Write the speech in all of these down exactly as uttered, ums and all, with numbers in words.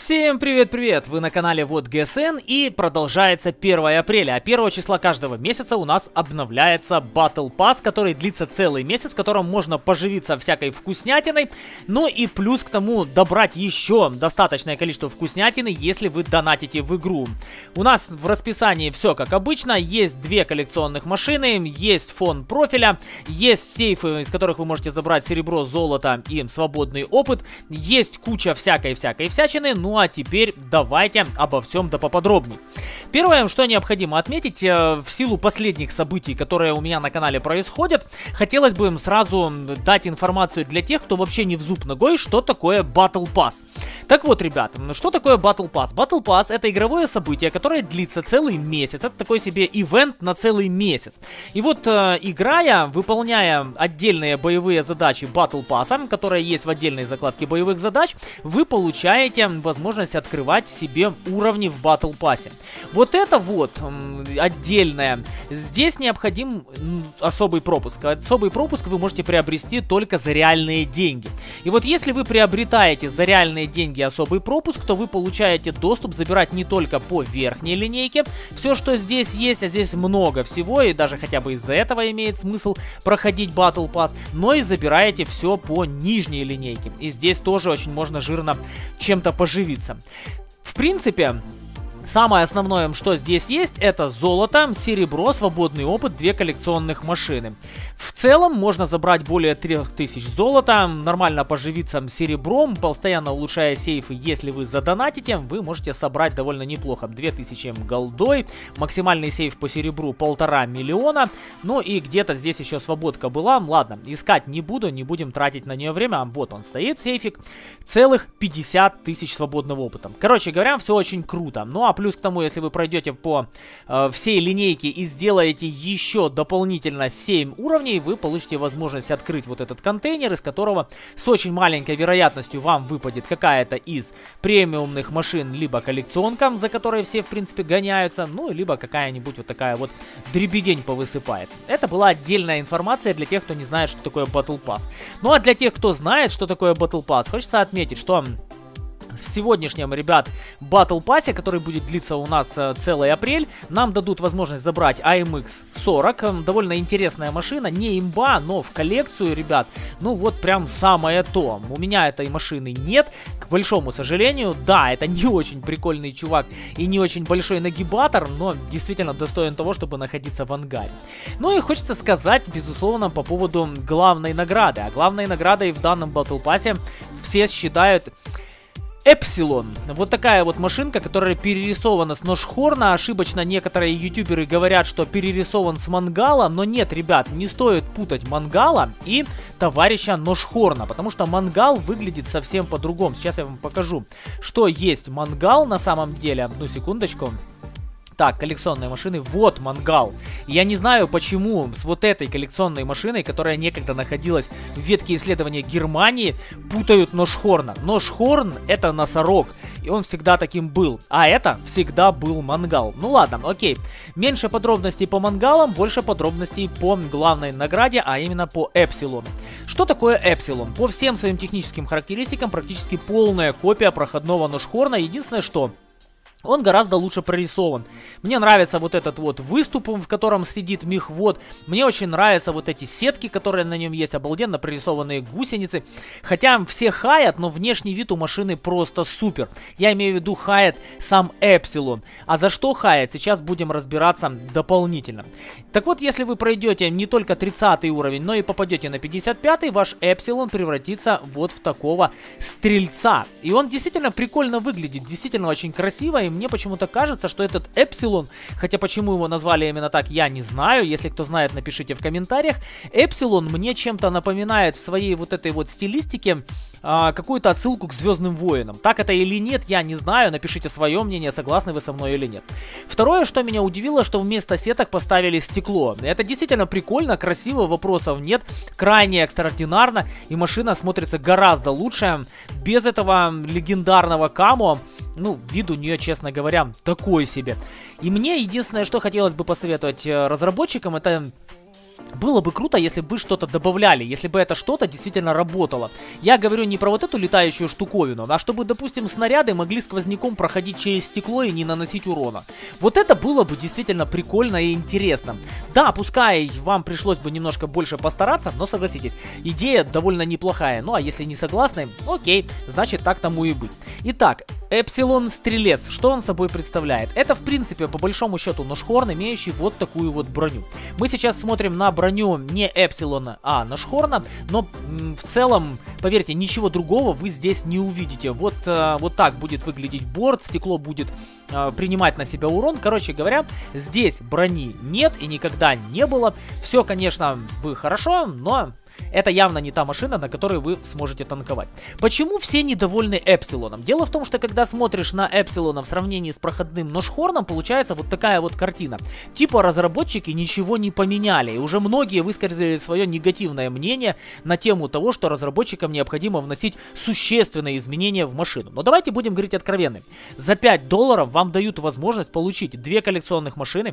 Всем привет-привет! Вы на канале Вот ГСН, и продолжается первое апреля. А первого числа каждого месяца у нас обновляется Battle Pass, который длится целый месяц, в котором можно поживиться всякой вкуснятиной. Ну и плюс к тому добрать еще достаточное количество вкуснятины, если вы донатите в игру. У нас в расписании все как обычно. Есть две коллекционных машины, есть фон профиля, есть сейфы, из которых вы можете забрать серебро, золото и свободный опыт. Есть куча всякой-всякой всячины. Ну а теперь давайте обо всем да поподробнее. Первое, что необходимо отметить, в силу последних событий, которые у меня на канале происходят, хотелось бы им сразу дать информацию для тех, кто вообще не в зуб ногой, что такое Battle Pass. Так вот, ребят, что такое Battle Pass? Battle Pass — это игровое событие, которое длится целый месяц. Это такой себе ивент на целый месяц. И вот, э, играя, выполняя отдельные боевые задачи Battle Pass, которые есть в отдельной закладке боевых задач, вы получаете возможность открывать себе уровни в Battle Pass. Вот это вот м, отдельное. Здесь необходим м, особый пропуск. Особый пропуск вы можете приобрести только за реальные деньги. И вот если вы приобретаете за реальные деньги особый пропуск, то вы получаете доступ забирать не только по верхней линейке все, что здесь есть, а здесь много всего, и даже хотя бы из-за этого имеет смысл проходить Battle Pass, но и забираете все по нижней линейке. И здесь тоже очень можно жирно чем-то поживиться. В принципе, самое основное, что здесь есть, это золото, серебро, свободный опыт, две коллекционных машины. В целом можно забрать более трёх тысяч золота, нормально поживиться серебром, постоянно улучшая сейфы. Если вы задонатите, вы можете собрать довольно неплохо. две тысячи голдой, максимальный сейф по серебру полтора миллиона. Ну и где-то здесь еще свободка была. Ладно, искать не буду, не будем тратить на нее время. Вот он стоит, сейфик. Целых пятьдесят тысяч свободного опыта. Короче говоря, все очень круто. Ну а плюс к тому, если вы пройдете по э, всей линейке и сделаете еще дополнительно семь уровней, вы получите возможность открыть вот этот контейнер, из которого с очень маленькой вероятностью вам выпадет какая-то из премиумных машин, либо коллекционка, за которой все, в принципе, гоняются, ну, либо какая-нибудь вот такая вот дребедень повысыпается. Это была отдельная информация для тех, кто не знает, что такое Battle Pass. Ну, а для тех, кто знает, что такое Battle Pass, хочется отметить, что в сегодняшнем, ребят, Battle Pass, который будет длиться у нас э, целый апрель, нам дадут возможность забрать а эм икс сорок. Э, довольно интересная машина, не имба, но в коллекцию, ребят, ну вот прям самое то. У меня этой машины нет, к большому сожалению. Да, это не очень прикольный чувак и не очень большой нагибатор, но действительно достоин того, чтобы находиться в ангаре. Ну и хочется сказать, безусловно, по поводу главной награды. А главной наградой в данном Battle Pass все считают Эпсилон. Вот такая вот машинка, которая перерисована с Ношхорна. Ошибочно некоторые ютуберы говорят, что перерисован с Мангала. Но нет, ребят, не стоит путать Мангала и товарища Ношхорна, потому что Мангал выглядит совсем по-другому. Сейчас я вам покажу, что есть Мангал на самом деле. Одну секундочку. Так, коллекционные машины. Вот Мангал. Я не знаю, почему с вот этой коллекционной машиной, которая некогда находилась в ветке исследования Германии, путают Ношхорна. Ношхорн — это носорог, и он всегда таким был. А это всегда был Мангал. Ну ладно, окей. Меньше подробностей по Мангалам, больше подробностей по главной награде, а именно по Эпсилону. Что такое Эпсилон? По всем своим техническим характеристикам практически полная копия проходного Ношхорна. Единственное, что он гораздо лучше прорисован. Мне нравится вот этот вот выступ, в котором сидит мехвод. Мне очень нравятся вот эти сетки, которые на нем есть. Обалденно прорисованные гусеницы. Хотя все хаят, но внешний вид у машины просто супер. Я имею в виду хаят сам Эпсилон. А за что хаят, сейчас будем разбираться дополнительно. Так вот, если вы пройдете не только тридцатый уровень, но и попадете на пятьдесят пятый, ваш Эпсилон превратится вот в такого стрельца. И он действительно прикольно выглядит. Действительно очень красиво. И мне почему-то кажется, что этот Эпсилон, хотя почему его назвали именно так, я не знаю. Если кто знает, напишите в комментариях. Эпсилон мне чем-то напоминает в своей вот этой вот стилистике а, какую-то отсылку к Звездным Войнам. Так это или нет, я не знаю. Напишите свое мнение, согласны вы со мной или нет. Второе, что меня удивило, что вместо сеток поставили стекло. Это действительно прикольно, красиво, вопросов нет. Крайне экстраординарно. И машина смотрится гораздо лучше. Без этого легендарного камо, ну, вид у нее, честно говоря, такой себе. И мне единственное, что хотелось бы посоветовать разработчикам, это Было бы круто, если бы что-то добавляли, если бы это что-то действительно работало. Я говорю не про вот эту летающую штуковину, а чтобы, допустим, снаряды могли сквозняком проходить через стекло и не наносить урона. Вот это было бы действительно прикольно и интересно. Да, пускай вам пришлось бы немножко больше постараться, но согласитесь, идея довольно неплохая. Ну а если не согласны, окей, значит так тому и быть. Итак, Эпсилон Стрелец, что он собой представляет? Это, в принципе, по большому счету Ношхорн, имеющий вот такую вот броню. Мы сейчас смотрим на броню не Эпсилона, а Ношхорна, но в целом, поверьте, ничего другого вы здесь не увидите. Вот, э, вот так будет выглядеть борт, стекло будет э, принимать на себя урон. Короче говоря, здесь брони нет и никогда не было. Все, конечно, бы хорошо, но... это явно не та машина, на которой вы сможете танковать. Почему все недовольны Эпсилоном? Дело в том, что когда смотришь на Эпсилона в сравнении с проходным Ношхорном, получается вот такая вот картина. Типа разработчики ничего не поменяли. И уже многие высказали свое негативное мнение на тему того, что разработчикам необходимо вносить существенные изменения в машину. Но давайте будем говорить откровенно. За пять долларов вам дают возможность получить две коллекционных машины.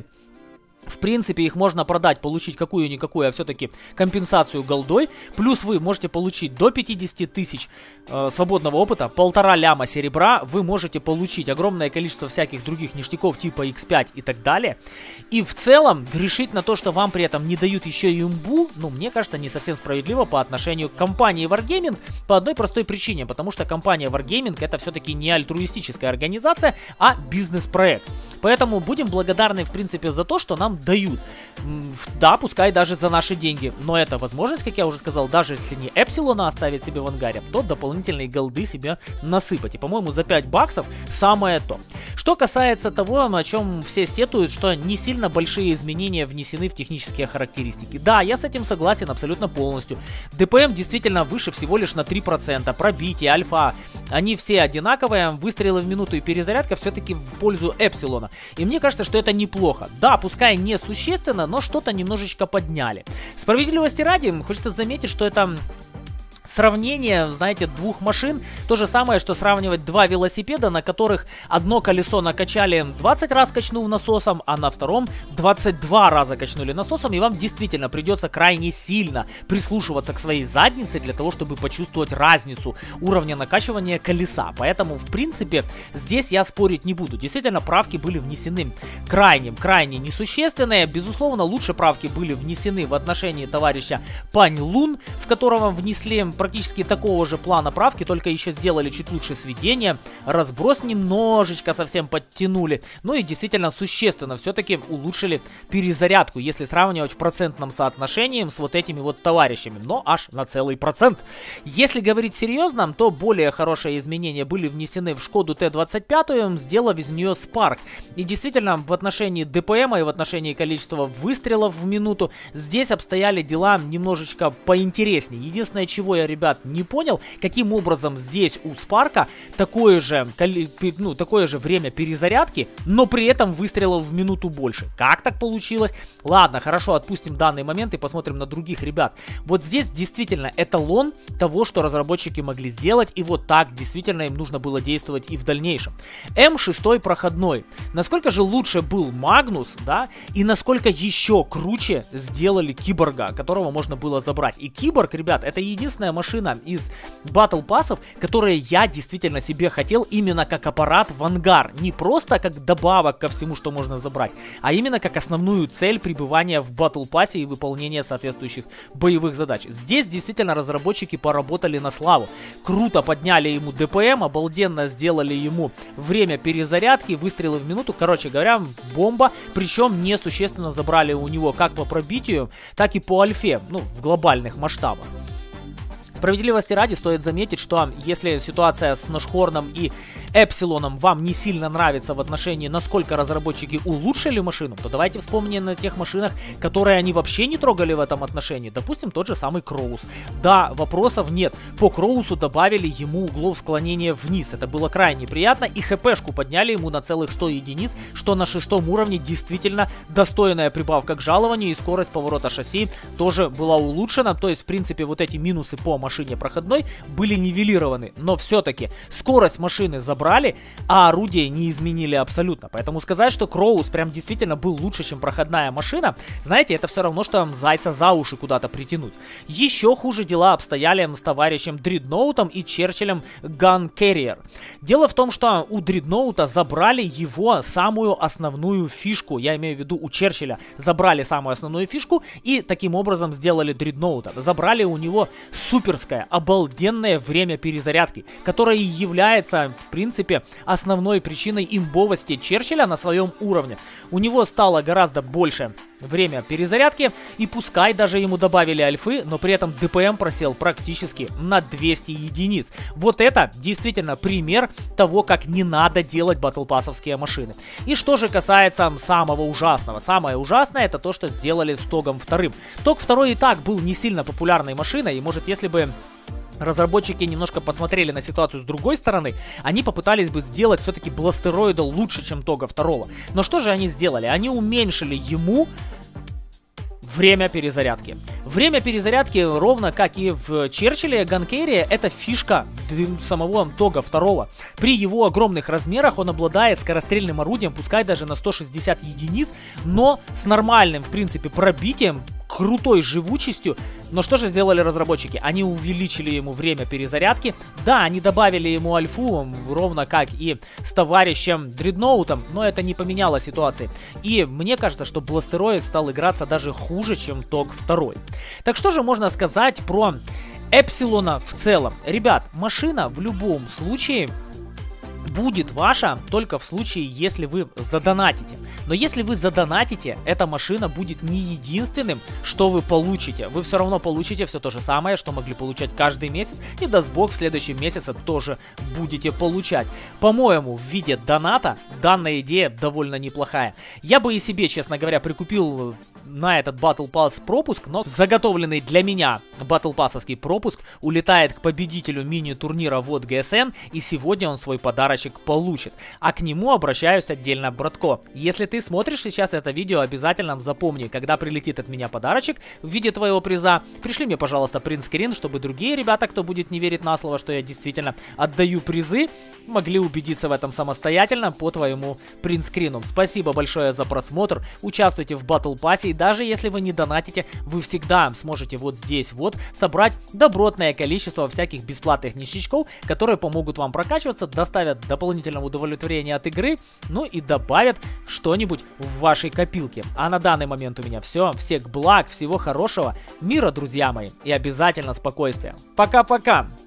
В принципе, их можно продать, получить какую-никакую, а все-таки компенсацию голдой. Плюс вы можете получить до пятидесяти тысяч э, свободного опыта, полтора ляма серебра. Вы можете получить огромное количество всяких других ништяков типа икс пять и так далее. И в целом, грешить на то, что вам при этом не дают еще и имбу, ну, мне кажется, не совсем справедливо по отношению к компании Wargaming. По одной простой причине, потому что компания Wargaming это все-таки не альтруистическая организация, а бизнес-проект. Поэтому будем благодарны, в принципе, за то, что нам дают. Да, пускай даже за наши деньги. Но это возможность, как я уже сказал, даже если не Эпсилона оставить себе в ангаре, то дополнительные голды себе насыпать. И, по-моему, за пять баксов самое то. Что касается того, о чем все сетуют, что не сильно большие изменения внесены в технические характеристики. Да, я с этим согласен абсолютно полностью. ДПМ действительно выше всего лишь на три процента. Пробитие, альфа, они все одинаковые. Выстрелы в минуту и перезарядка все-таки в пользу Эпсилона. И мне кажется, что это неплохо. Да, пускай не существенно, но что-то немножечко подняли. Справедливости ради, хочется заметить, что это... сравнение, знаете, двух машин, то же самое, что сравнивать два велосипеда, на которых одно колесо накачали двадцать раз качнув насосом, а на втором двадцать два раза качнули насосом, и вам действительно придется крайне сильно прислушиваться к своей заднице для того, чтобы почувствовать разницу уровня накачивания колеса. Поэтому, в принципе, здесь я спорить не буду. Действительно, правки были внесены крайне, крайне несущественные. Безусловно, лучше правки были внесены в отношении товарища Пань Лун, в которого внесли практически такого же плана правки, только еще сделали чуть лучше сведения, разброс немножечко совсем подтянули, ну и действительно существенно все-таки улучшили перезарядку, если сравнивать в процентном соотношении с вот этими вот товарищами, но аж на целый процент. Если говорить серьезно, то более хорошие изменения были внесены в Шкоду Т двадцать пять, сделав из нее Спарк. И действительно, в отношении ДПМа и в отношении количества выстрелов в минуту, здесь обстояли дела немножечко поинтереснее. Единственное, чего я, ребят, не понял, каким образом здесь у Спарка такое же, ну, такое же время перезарядки, но при этом выстрелов в минуту больше. Как так получилось? Ладно, хорошо, отпустим данный момент и посмотрим на других ребят. Вот здесь действительно эталон того, что разработчики могли сделать, и вот так действительно им нужно было действовать и в дальнейшем. эм шесть проходной. Насколько же лучше был Магнус, да, и насколько еще круче сделали Киборга, которого можно было забрать. И Киборг, ребят, это единственная машина из батл пассов, которые я действительно себе хотел именно как аппарат в ангар. Не просто как добавок ко всему, что можно забрать, а именно как основную цель пребывания в батл пассе и выполнения соответствующих боевых задач. Здесь действительно разработчики поработали на славу. Круто подняли ему ДПМ, обалденно сделали ему время перезарядки, выстрелы в минуту. Короче говоря, бомба. Причем несущественно забрали у него как по пробитию, так и по альфе, ну, в глобальных масштабах. Справедливости ради стоит заметить, что если ситуация с Ношхорном и Эпсилоном вам не сильно нравится в отношении, насколько разработчики улучшили машину, то давайте вспомним на тех машинах, которые они вообще не трогали в этом отношении. Допустим, тот же самый Кроус. Да, вопросов нет. По Кроусу добавили ему углов склонения вниз. Это было крайне приятно. И хпшку подняли ему на целых сто единиц, что на шестом уровне действительно достойная прибавка к жалованию. И скорость поворота шасси тоже была улучшена. То есть, в принципе, вот эти минусы по машине проходной были нивелированы. Но все-таки скорость машины забрали. забрали, а орудие не изменили абсолютно. Поэтому сказать, что Кроус прям действительно был лучше, чем проходная машина, знаете, это все равно, что зайца за уши куда-то притянуть. Еще хуже дела обстояли с товарищем Дредноутом и Черчиллем Gun Carrier. Дело в том, что у Дредноута забрали его самую основную фишку. Я имею в виду, у Черчилля забрали самую основную фишку и таким образом сделали Дредноута. Забрали у него суперское, обалденное время перезарядки, которое и является, в принципе, основной причиной имбовости Черчилля на своем уровне. У него стало гораздо больше время перезарядки, и пускай даже ему добавили альфы, но при этом ДПМ просел практически на двести единиц. Вот это действительно пример того, как не надо делать батлпассовские машины. И что же касается самого ужасного. Самое ужасное — это то, что сделали с Тогом вторым. Тог второй и так был не сильно популярной машиной, и может, если бы разработчики немножко посмотрели на ситуацию с другой стороны, они попытались бы сделать все-таки Бластероида лучше, чем Тога второго. Но что же они сделали? Они уменьшили ему время перезарядки. Время перезарядки, ровно как и в Черчилле Gun Carrier, это фишка самого Тога второго. При его огромных размерах он обладает скорострельным орудием, пускай даже на сто шестьдесят единиц, но с нормальным, в принципе, пробитием, крутой живучестью. Но что же сделали разработчики? Они увеличили ему время перезарядки. Да, они добавили ему альфу, ровно как и с товарищем Дредноутом, но это не поменяло ситуации. И мне кажется, что Бластероид стал играться даже хуже, чем Тог второй. Так что же можно сказать про Эпсилона в целом? Ребят, машина в любом случае будет ваша только в случае, если вы задонатите. Но если вы задонатите, эта машина будет не единственным, что вы получите. Вы все равно получите все то же самое, что могли получать каждый месяц. И даст бог, в следующем месяце тоже будете получать. По-моему, в виде доната данная идея довольно неплохая. Я бы и себе, честно говоря, прикупил на этот Battle Pass пропуск, но заготовленный для меня Battle Pass'овский пропуск улетает к победителю мини-турнира вот джи эс эн, и сегодня он свой подарочек получит. А к нему обращаюсь отдельно, братко. Если ты смотришь сейчас это видео, обязательно запомни, когда прилетит от меня подарочек в виде твоего приза, пришли мне, пожалуйста, принтскрин, чтобы другие ребята, кто будет не верить на слово, что я действительно отдаю призы, могли убедиться в этом самостоятельно по твоему принтскрину. Спасибо большое за просмотр, участвуйте в Battle Pass'е, и даже если вы не донатите, вы всегда сможете вот здесь вот собрать добротное количество всяких бесплатных ништячков, которые помогут вам прокачиваться, доставят дополнительного удовлетворения от игры, ну и добавят что-нибудь в вашей копилке. А на данный момент у меня все. Всех благ, всего хорошего, мира, друзья мои, и обязательно спокойствия. Пока-пока!